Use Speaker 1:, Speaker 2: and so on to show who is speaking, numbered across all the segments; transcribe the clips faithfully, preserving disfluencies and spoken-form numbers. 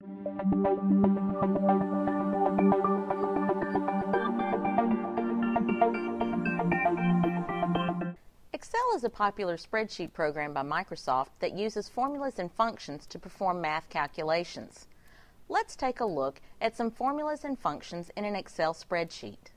Speaker 1: Excel is a popular spreadsheet program by Microsoft that uses formulas and functions to perform math calculations. Let's take a look at some formulas and functions in an Excel spreadsheet.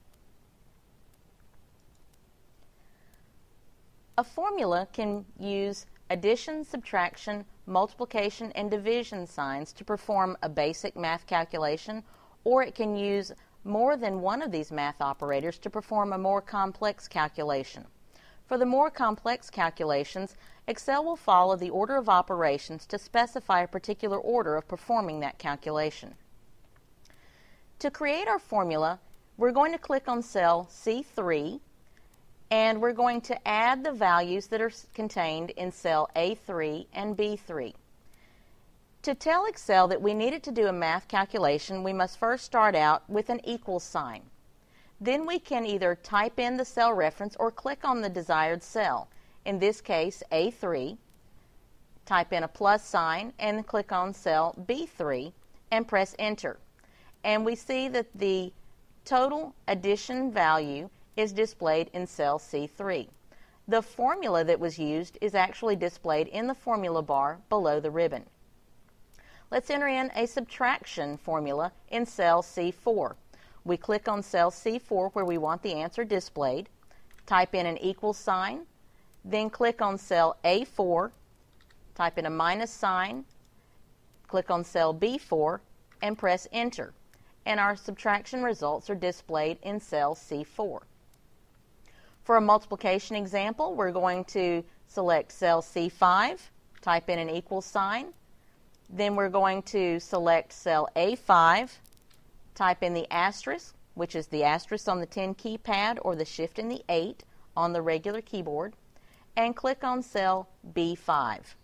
Speaker 1: A formula can use addition, subtraction, multiplication, and division signs to perform a basic math calculation, or it can use more than one of these math operators to perform a more complex calculation. For the more complex calculations, Excel will follow the order of operations to specify a particular order of performing that calculation. To create our formula, we're going to click on cell C three, and we're going to add the values that are contained in cell A three and B three. To tell Excel that we needed to do a math calculation, we must first start out with an equal sign. Then we can either type in the cell reference or click on the desired cell. In this case, A three, type in a plus sign and click on cell B three and press enter. And we see that the total addition value is displayed in cell C three. The formula that was used is actually displayed in the formula bar below the ribbon. Let's enter in a subtraction formula in cell C four. We click on cell C four where we want the answer displayed, type in an equal sign, then click on cell A four, type in a minus sign, click on cell B four, and press enter. And our subtraction results are displayed in cell C four. For a multiplication example, we're going to select cell C five, type in an equal sign, then we're going to select cell A five, type in the asterisk, which is the asterisk on the ten keypad or the shift and the eight on the regular keyboard, and click on cell B five.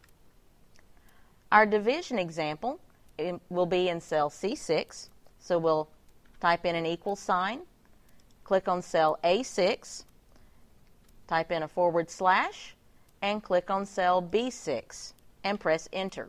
Speaker 1: Our division example will be in cell C six, so we'll type in an equal sign, click on cell A six, type in a forward slash, and click on cell B six and press enter.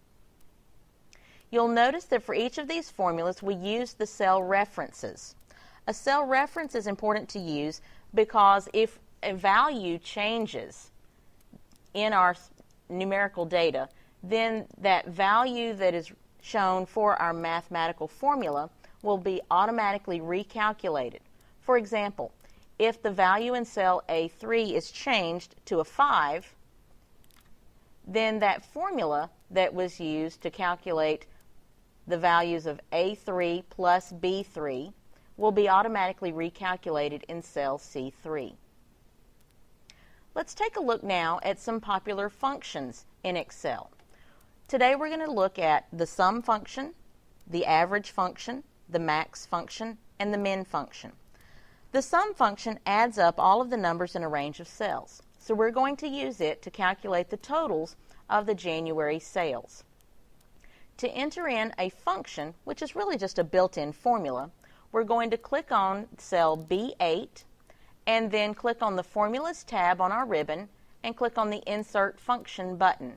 Speaker 1: You'll notice that for each of these formulas we use the cell references. A cell reference is important to use because if a value changes in our numerical data, then that value that is shown for our mathematical formula will be automatically recalculated. For example, if the value in cell A three is changed to a five, then that formula that was used to calculate the values of A three plus B three will be automatically recalculated in cell C three. Let's take a look now at some popular functions in Excel. Today we're going to look at the sum function, the average function, the max function, and the min function. The sum function adds up all of the numbers in a range of cells, so we're going to use it to calculate the totals of the January sales. To enter in a function, which is really just a built-in formula, we're going to click on cell B eight and then click on the Formulas tab on our ribbon and click on the Insert Function button.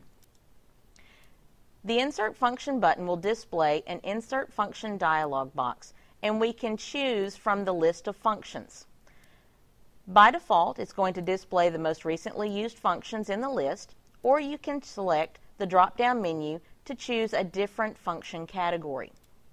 Speaker 1: The Insert Function button will display an Insert Function dialog box, and we can choose from the list of functions. By default, it's going to display the most recently used functions in the list, or you can select the drop-down menu to choose a different function category.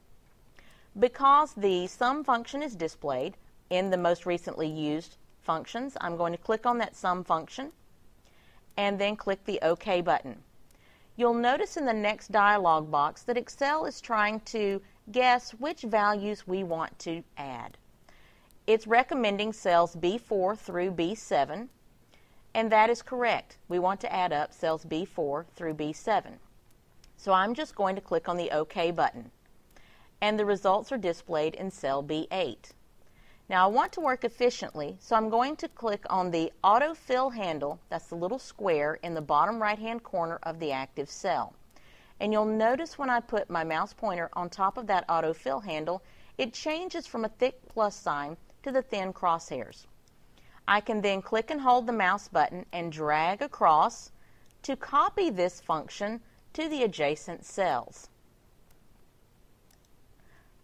Speaker 1: Because the sum function is displayed in the most recently used functions, I'm going to click on that sum function and then click the OK button. You'll notice in the next dialog box that Excel is trying to guess which values we want to add. It's recommending cells B four through B seven, and that is correct. We want to add up cells B four through B seven. So I'm just going to click on the OK button, and the results are displayed in cell B eight. Now I want to work efficiently, so I'm going to click on the autofill handle, that's the little square in the bottom right hand corner of the active cell. And you'll notice when I put my mouse pointer on top of that autofill handle, it changes from a thick plus sign to the thin crosshairs. I can then click and hold the mouse button and drag across to copy this function to the adjacent cells.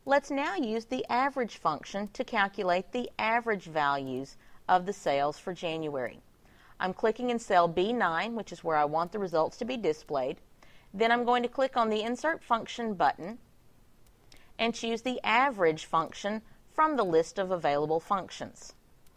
Speaker 1: Let's now use the average function to calculate the average values of the sales for January. I'm clicking in cell B nine, which is where I want the results to be displayed. Then I'm going to click on the Insert Function button and choose the average function from the list of available functions.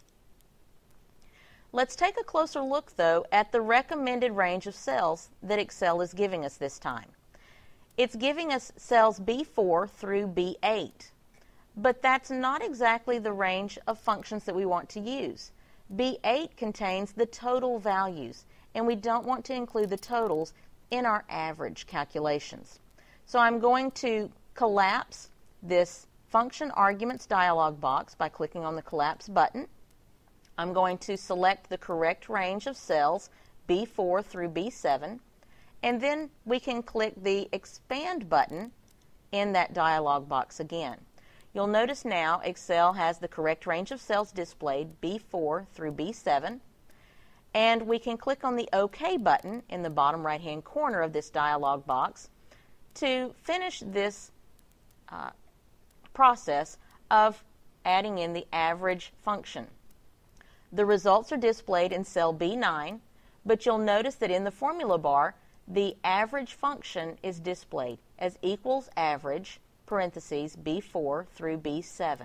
Speaker 1: Let's take a closer look, though, at the recommended range of cells that Excel is giving us this time. It's giving us cells B four through B eight, but that's not exactly the range of functions that we want to use. B eight contains the total values, and we don't want to include the totals in our average calculations. So I'm going to collapse this Function Arguments dialog box by clicking on the Collapse button. I'm going to select the correct range of cells, B four through B seven, and then we can click the Expand button in that dialog box again. You'll notice now Excel has the correct range of cells displayed, B four through B seven, and we can click on the OK button in the bottom right-hand corner of this dialog box to finish this uh, process of adding in the average function. The results are displayed in cell B nine, but you'll notice that in the formula bar, the average function is displayed as equals average, parentheses, B four through B seven.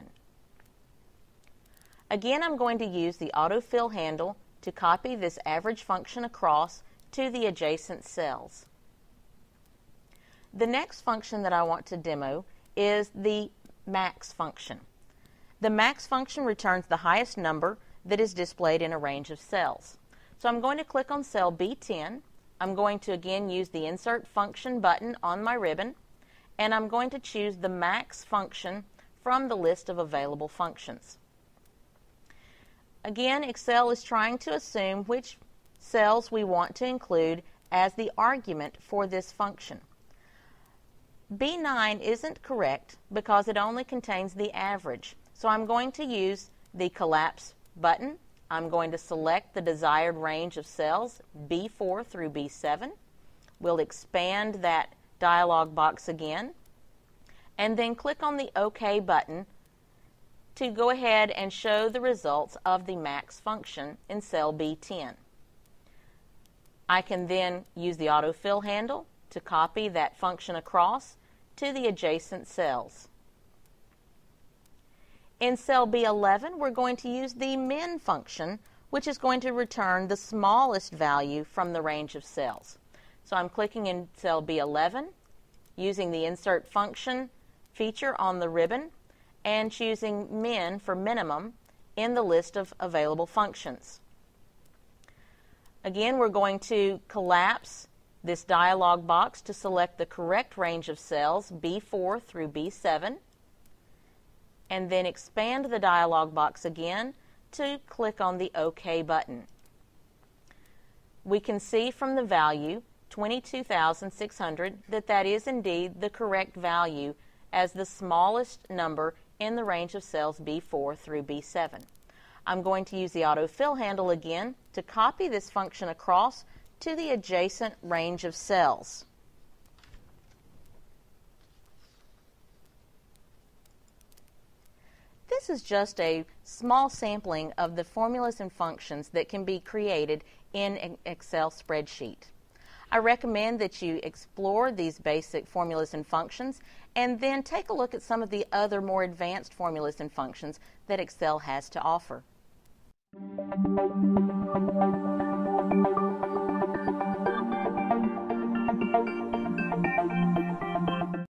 Speaker 1: Again, I'm going to use the autofill handle to copy this average function across to the adjacent cells. The next function that I want to demo is the max function. The max function returns the highest number that is displayed in a range of cells. So I'm going to click on cell B ten. I'm going to again use the Insert Function button on my ribbon, and I'm going to choose the max function from the list of available functions. Again, Excel is trying to assume which cells we want to include as the argument for this function. B nine isn't correct because it only contains the average, so I'm going to use the Collapse button. I'm going to select the desired range of cells, B four through B seven. We'll expand that dialog box again, and then click on the OK button to go ahead and show the results of the max function in cell B ten. I can then use the autofill handle to copy that function across to the adjacent cells. In cell B eleven, we're going to use the min function, which is going to return the smallest value from the range of cells. So I'm clicking in cell B eleven, using the Insert Function feature on the ribbon, and choosing min for minimum in the list of available functions. Again, we're going to collapse this dialog box to select the correct range of cells, B four through B seven, and then expand the dialog box again to click on the OK button. We can see from the value, twenty-two thousand six hundred, that that is indeed the correct value as the smallest number in the range of cells B four through B seven. I'm going to use the autofill handle again to copy this function across to the adjacent range of cells. This is just a small sampling of the formulas and functions that can be created in an Excel spreadsheet. I recommend that you explore these basic formulas and functions and then take a look at some of the other more advanced formulas and functions that Excel has to offer.